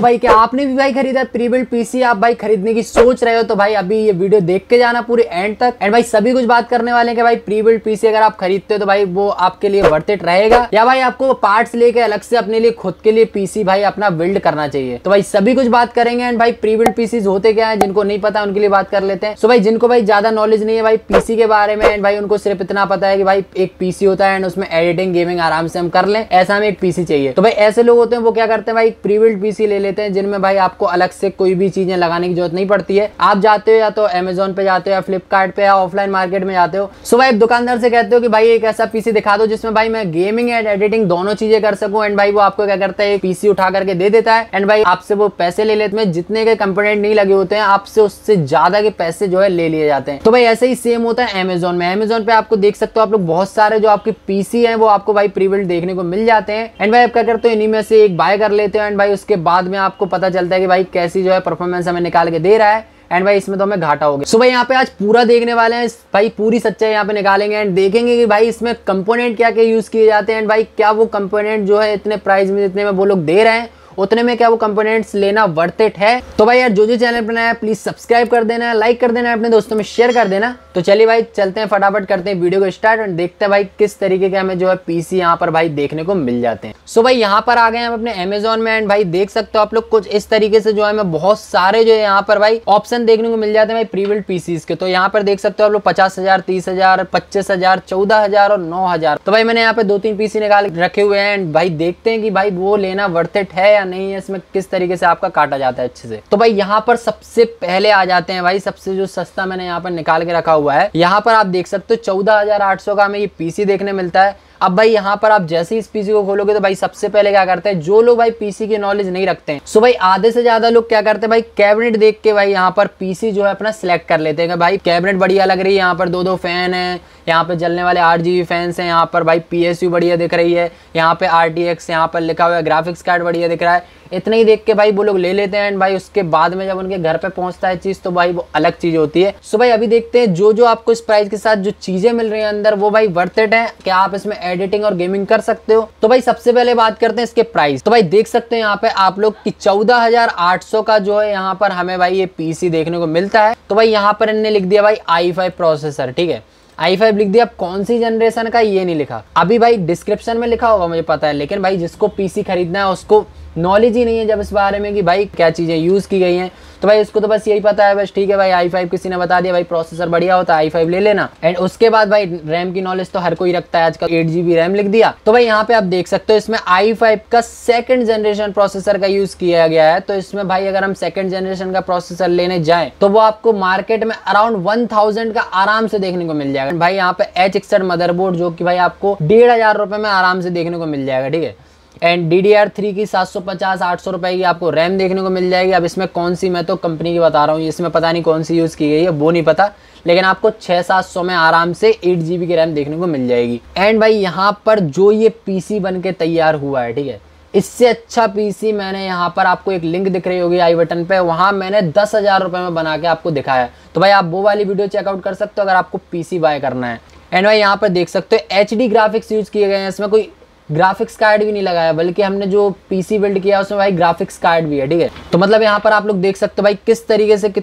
भाई क्या आपने भी भाई खरीदा प्री बिल्ट पीसी, आप भाई खरीदने की सोच रहे हो तो भाई अभी ये वीडियो देख के जाना पूरे एंड तक। एंड भाई सभी कुछ बात करने वाले हैं कि भाई प्री बिल्ट पीसी अगर आप खरीदते हो तो भाई वो आपके लिए वर्थ इट रहेगा या भाई आपको पार्ट्स लेके अलग से अपने लिए खुद के लिए पीसी भाई अपना बिल्ड करना चाहिए। तो भाई सभी कुछ बात करेंगे। एंड भाई प्री बिल्ट पीसीज होते क्या है, जिनको नहीं पता उनके लिए बात कर लेते हैं। सो भाई जिनको भाई ज्यादा नॉलेज नहीं है भाई पीसी के बारे में, एंड भाई उनको सिर्फ इतना पता है कि भाई एक पीसी होता है एंड उसमें एडिटिंग गेमिंग आराम से हम कर लें, ऐसा हमें एक पीसी चाहिए। तो भाई ऐसे लोग होते हैं वो क्या करते हैं भाई प्री बिल्ट पीसी ले लेते हैं, जिनमें भाई आपको अलग से कोई भी चीजें लगाने की जरूरत नहीं पड़ती है। आप जाते हो या तो अमेजोन पे जाते हो या फ्लिपकार्ट पे या ऑफलाइन मार्केट में जाते हो। सो भाई दुकानदार से कहते हो कि भाई एक ऐसा पीसी दिखा दो जिसमें भाई मैं गेमिंग एंड एडिटिंग दोनों चीजें कर सकूं। एंड भाई वो आपको क्या करता है, एक पीसी उठा करके दे देता है एंड भाई आपसे वो पैसे ले लेते हैं, जितने के कंपोनेंट नहीं लगे होते हैं आपसे उससे ज्यादा के पैसे जो है ले लिए जाते हैं। तो भाई ऐसे ही सेम होता है अमेजोन में। अमेजोन पे आपको देख सकते हो आप लोग बहुत सारे जो आपके पीसी हैं वो आपको भाई प्री बिल्ट देखने को मिल जाते हैं। एंड भाई आप क्या करते हो, इन्हीं में से एक बाय कर लेते हो एंड भाई उसके बाद में आपको पता चलता है कि भाई कैसी जो है परफॉर्मेंस हमें निकाल के दे रहा है एंड भाई इसमें तो हमें घाटा हो गया। सो भाई यहाँ पे आज पूरा देखने वाले हैं भाई, पूरी सच्चाई यहाँ पे निकालेंगे एंड देखेंगे कि भाई इसमें कंपोनेंट क्या क्या यूज किए जाते हैं एंड भाई क्या वो कंपोनेंट जो है इतने प्राइस में जितने में वो लोग दे रहे हैं उतने में क्या वो कंपोनेंट्स लेना वर्थ इट है। तो भाई यार जो चैनल पर नया है प्लीज सब्सक्राइब कर देना, लाइक कर देना, अपने दोस्तों में शेयर कर देना। तो चलिए भाई चलते हैं, फटाफट करते हैं वीडियो को स्टार्ट और देखते हैं भाई किस तरीके के हमें जो है पीसी यहाँ पर भाई देखने को मिल जाते हैं। सो भाई यहाँ पर आ गए हम अपने अमेजोन में एंड भाई देख सकते हो आप लोग कुछ इस तरीके से जो है हमें बहुत सारे जो है यहाँ पर भाई ऑप्शन देखने को मिल जाते हैं भाई प्री बिल्ट पीसीज के। तो यहाँ पर देख सकते हो आप लोग 50,000, 30,000, 25,000, 14,000 और 9,000। तो भाई मैंने यहाँ पे 2-3 पीसी निकाल रखे हुए हैं एंड भाई देखते हैं कि भाई वो लेना वर्थ इट है या नहीं है, इसमें किस तरीके से आपका काटा जाता है अच्छे से। तो भाई यहाँ पर सबसे पहले आ जाते हैं भाई सबसे जो सस्ता मैंने यहाँ पर निकाल के रखा हुआ है। यहाँ पर आप देख सकते हो 14,800 का हमें ये पीसी देखने मिलता है। अब भाई यहाँ पर आप जैसे ही इस पीसी को खोलोगे तो भाई सबसे पहले क्या करते हैं, जो लोग भाई पीसी की नॉलेज नहीं रखते हैं, सो भाई आधे से ज्यादा लोग क्या करते हैं भाई कैबिनेट देख के भाई यहाँ पर पीसी जो है अपना सिलेक्ट कर लेते हैं कि भाई कैबिनेट बढ़िया लग रही है, यहाँ पर 2-2 फैन है, यहाँ पे जलने वाले 8GB फैंस हैं, यहाँ पर भाई PSU बढ़िया दिख रही है, यहाँ पे RTX यहाँ पर लिखा हुआ है, ग्राफिक्स कार्ड बढ़िया दिख रहा है। इतने ही देख के भाई वो लोग ले लेते हैं एंड भाई उसके बाद में जब उनके घर पे पहुंचता है चीज तो भाई वो अलग चीज होती है। सो भाई अभी देखते हैं जो आपको इस प्राइस के साथ जो चीजें मिल रही है अंदर वो भाई वर्थ इट है, क्या आप इसमें एडिटिंग और गेमिंग कर सकते हो। तो भाई सबसे पहले बात करते हैं इसके प्राइस। तो भाई देख सकते हैं यहाँ पे आप लोग की 14,800 का जो है यहाँ पर हमें भाई ये पीसी देखने को मिलता है। तो भाई यहाँ पर इन्होंने लिख दिया भाई i5 प्रोसेसर, ठीक है, i5 लिख दिया, कौन सी जनरेशन का ये नहीं लिखा। अभी भाई डिस्क्रिप्शन में लिखा होगा मुझे पता है, लेकिन भाई जिसको पीसी खरीदना है उसको नॉलेज ही नहीं है जब इस बारे में कि भाई क्या चीजें यूज की गई हैं, तो भाई उसको तो बस यही पता है बस ठीक है भाई i5 किसी ने बता दिया भाई प्रोसेसर बढ़िया होता है i5 ले लेना। एंड उसके बाद भाई रैम की नॉलेज तो हर कोई रखता है आजकल, 8GB रैम लिख दिया। तो भाई यहाँ पे आप देख सकते हो इसमें i5 का 2nd जनरेशन प्रोसेसर का यूज किया गया है। तो इसमें भाई अगर हम 2nd जनरेशन का प्रोसेसर लेने जाए तो वो आपको मार्केट में अराउंड 1000 का आराम से देखने को मिल जाएगा। भाई यहाँ पे H61 मदरबोर्ड जो कि भाई आपको 1,500 रुपए में आराम से देखने को मिल जाएगा, ठीक है। एंड DDR3 की 750-800 रुपए की आपको रैम देखने को मिल जाएगी। अब इसमें कौन सी, मैं तो कंपनी की बता रहा हूँ, इसमें पता नहीं कौन सी यूज की गई है वो नहीं पता, लेकिन आपको 600-700 में आराम से 8GB की रैम देखने को मिल जाएगी। एंड भाई यहाँ पर जो ये पीसी बन के तैयार हुआ है, ठीक है, इससे अच्छा पीसी मैंने यहाँ पर आपको एक लिंक दिख रही होगी आई बटन पे, वहां मैंने 10,000 रुपए में बना के आपको दिखाया है। तो भाई आप वो वाली वीडियो चेकआउट कर सकते हो अगर आपको पीसी बाय करना है। एंड भाई यहाँ पर देख सकते हो HD ग्राफिक्स यूज किए गए हैं, इसमें कोई ग्राफिक्स कार्ड भी नहीं लगाया, बल्कि हमने जो पीसी बिल्ड किया उसमें भाई ग्राफिक्स कार्ड भी है, ठीक है। तो मतलब यहाँ पर आप लोग देख सकते हो भाई किस तरीके से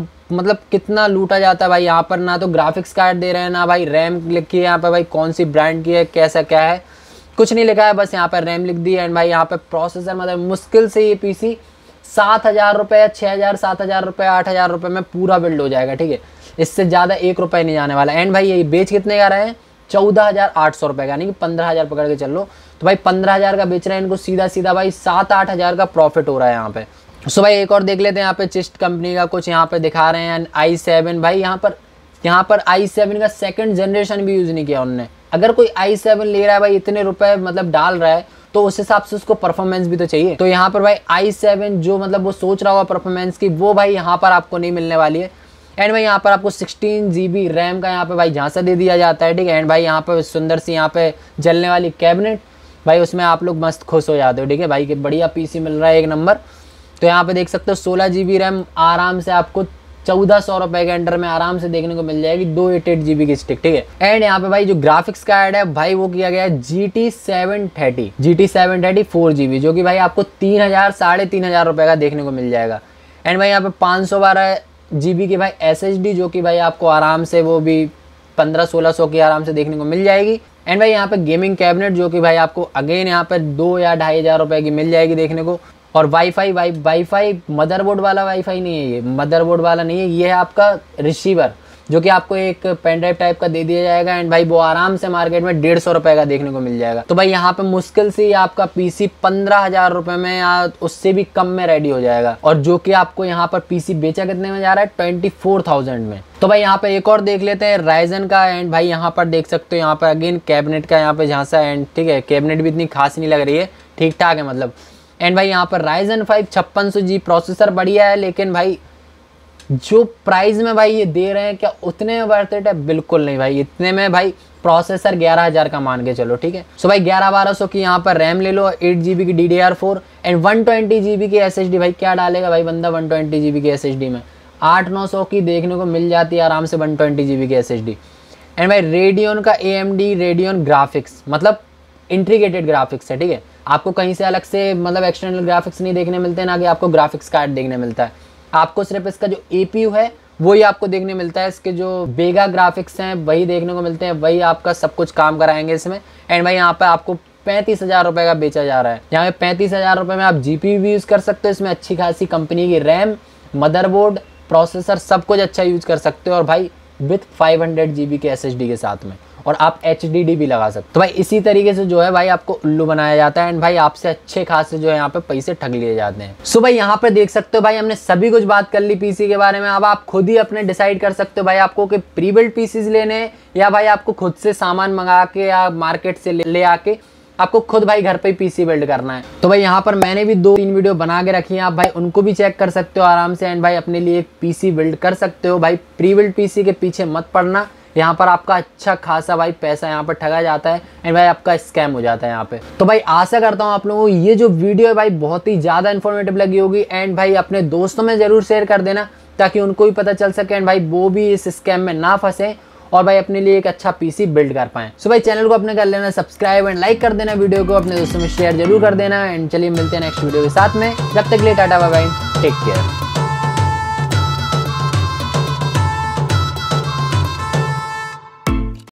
कितना लूटा जाता है भाई। यहाँ पर ना तो ग्राफिक्स कार्ड दे रहे हैं, ना भाई रैम लिखी है यहाँ पर भाई कौन सी ब्रांड की है, कैसा क्या है, कुछ नहीं लिखा है, बस यहाँ पर रैम लिख दी है। एंड भाई यहाँ पे प्रोसेसर मतलब मुश्किल से ये पीसी 7,000 रुपये या 6,000, 7,000 रुपये, 8,000 रुपये में पूरा बिल्ड हो जाएगा, ठीक है। इससे ज्यादा 1 रुपये नहीं जाने वाला। एंड भाई ये बेच कितने का रहे हैं, 14,800 रुपये का, यानी कि 15,000 पकड़ के चल लो। तो भाई 15,000 का बेच रहे हैं इनको, सीधा भाई 7-8 हज़ार का प्रॉफिट हो रहा है यहाँ पे। सो भाई एक और देख लेते हैं यहाँ पे चिस्ट कंपनी का कुछ यहाँ पे दिखा रहे हैं i7। भाई यहाँ पर i7 का 2nd जनरेशन भी यूज नहीं किया उन्होंने। अगर कोई i7 ले रहा है भाई इतने रुपए मतलब डाल रहा है तो उस हिसाब से उसको परफॉर्मेंस भी तो चाहिए। तो यहाँ पर भाई i7 जो मतलब वो सोच रहा होगा परफॉर्मेंस की, वो भाई यहाँ पर आपको नहीं मिलने वाली है। एंड भाई यहाँ पर आपको 16GB रैम का यहाँ पे भाई झांसा दे दिया जाता है, ठीक है। एंड भाई यहाँ पे सुंदर सी यहाँ पे जलने वाली कैबिनेट, भाई उसमें आप लोग मस्त खुश हो जाते हो, ठीक है भाई कि बढ़िया पीसी मिल रहा है एक नंबर। तो यहाँ पे देख सकते हो 16GB रैम आराम से आपको 1400 रुपए के अंडर में आराम से देखने को मिल जाएगी 288 GB की स्टिक, ठीक है। एंड यहाँ पे भाई जो ग्राफिक्स कार्ड है भाई वो किया गया है GT 730 4GB, जो कि भाई आपको 3,000-3,500 रुपए का देखने को मिल जाएगा। एंड भाई यहाँ पे 512 GB की भाई SSD, जो कि भाई आपको आराम से वो भी 1500-1600 की आराम से देखने को मिल जाएगी। एंड भाई यहाँ पे गेमिंग कैबिनेट, जो कि भाई आपको अगेन यहाँ पे 2 या 2,500 रुपए की मिल जाएगी देखने को। और वाईफाई मदरबोर्ड वाला वाईफाई नहीं है, ये मदरबोर्ड वाला नहीं है, ये है आपका रिसीवर, जो कि आपको एक पेन ड्राइव टाइप का दे दिया जाएगा। एंड भाई वो आराम से मार्केट में 150 रुपए का देखने को मिल जाएगा। तो भाई यहाँ पे मुश्किल से आपका पीसी 15,000 रुपए में या उससे भी कम में रेडी हो जाएगा। और जो कि आपको यहाँ पर पीसी बेचा कितने में जा रहा है, 24,000 में। तो भाई यहाँ पे एक और देख लेते हैं Ryzen का। एंड भाई यहाँ पर देख सकते हो, यहाँ पर अगेन कैबिनेट का यहाँ पे झांसा। एंड ठीक है, कैबिनेट भी इतनी खास नहीं लग रही है, ठीक ठाक है मतलब। एंड भाई यहाँ पर Ryzen 5 5600G प्रोसेसर बढ़िया है, लेकिन भाई जो प्राइस में भाई ये दे रहे हैं क्या उतने में वर्थ इट है? बिल्कुल नहीं भाई। इतने में भाई प्रोसेसर 11,000 का मान के चलो, ठीक है। सो भाई 11-1200 की यहाँ पर रैम ले लो, 8 GB की DDR4 एंड 120 GB की SSD। भाई क्या डालेगा भाई बंदा 120 GB की SSD में? 800-900 की देखने को मिल जाती है आराम से 120 GB की SSD। एंड भाई रेडियन का AMD रेडियन ग्राफिक्स, मतलब इंटीग्रेटेड ग्राफिक्स है, ठीक है। आपको कहीं से अलग से मतलब एक्सटर्नल ग्राफिक्स नहीं देखने मिलते, ना कि आपको ग्राफिक्स कार्ड देखने मिलता है। आपको सिर्फ इसका जो APU है वही आपको देखने मिलता है। इसके जो वेगा ग्राफिक्स हैं वही देखने को मिलते हैं, वही आपका सब कुछ काम कराएंगे इसमें। एंड भाई यहाँ पे आपको 35,000 रुपए का बेचा जा रहा है। यहाँ पे 35,000 रुपए में आप GPU भी यूज़ कर सकते हो, इसमें अच्छी खासी कंपनी की रैम, मदरबोर्ड, प्रोसेसर सब कुछ अच्छा यूज़ कर सकते हो। और भाई विथ 500 GB के SSD के साथ में, और आप HDD भी लगा सकते हो। तो भाई इसी तरीके से जो है भाई आपको उल्लू बनाया जाता है। एंड भाई आपसे अच्छे खासे जो है यहाँ पे पैसे ठग लिए जाते हैं। सो भाई यहाँ पे देख सकते हो भाई हमने सभी कुछ बात कर ली पीसी के बारे में। अब आप खुद ही अपने डिसाइड कर सकते हो भाई आपको कि प्री बिल्ड पीसीज लेने हैं, या भाई आपको खुद से सामान मंगा के या मार्केट से ले आके आपको खुद भाई घर पे ही पीसी बिल्ड करना है। तो भाई यहाँ पर मैंने भी 2-3 वीडियो बना के रखी हैं, आप भाई उनको भी चेक कर सकते हो आराम से। एंड भाई अपने लिए एक पीसी बिल्ड कर सकते हो। भाई प्री बिल्ड पीसी के पीछे मत पड़ना, यहाँ पर आपका अच्छा खासा भाई पैसा यहाँ पर ठगा जाता है। एंड भाई आपका स्कैम हो जाता है यहाँ पे। तो भाई आशा करता हूँ आप लोगों को ये जो वीडियो है भाई बहुत ही ज़्यादा इन्फॉर्मेटिव लगी होगी। एंड भाई अपने दोस्तों में ज़रूर शेयर कर देना, ताकि उनको भी पता चल सके एंड भाई वो भी इस स्कैम में ना फंसे और भाई अपने लिए एक अच्छा पीसी बिल्ड कर पाएं। सो भाई चैनल को अपने कर लेना सब्सक्राइब एंड लाइक कर देना, वीडियो को अपने दोस्तों में शेयर जरूर कर देना। एंड चलिए मिलते हैं नेक्स्ट वीडियो के साथ में, जब तक के लिए tata bye bye, take care.